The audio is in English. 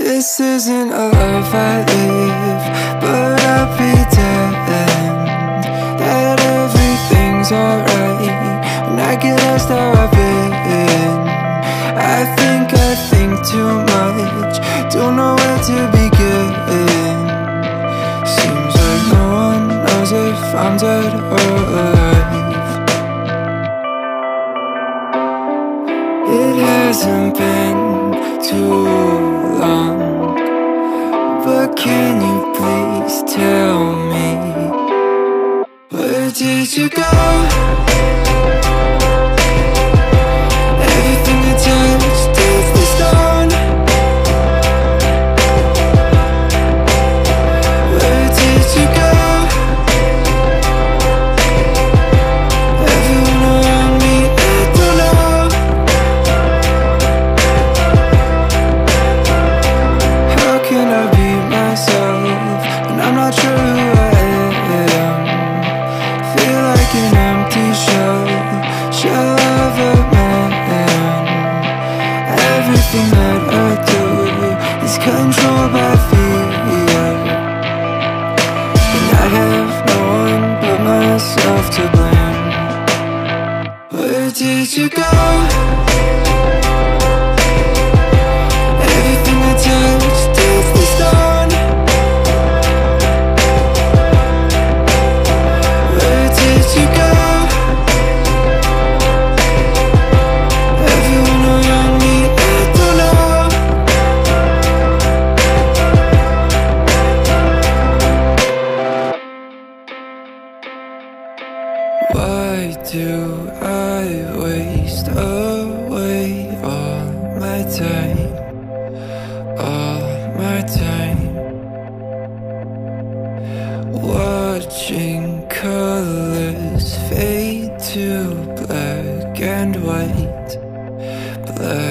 This isn't a life I live, but I'll pretend that everything's alright when I get asked how I've been. I think too much, don't know where to begin. Seems like no one knows if I'm dead or alive. It hasn't been too long, but can you please tell me, where did you go? Everything I touch turns to stone. Where did you go? Everyone around me, I don't know. How can I be myself when I'm not sure who I am? Feel like an empty shell of a man. Everything that I do is controlled by fear, and I have no one but myself to blame. Where did you go? Everything I touch turns to stone. Where did you go? Everyone around me, I don't know. Why do I waste away all my time? All my time watching colors fade to black and white, black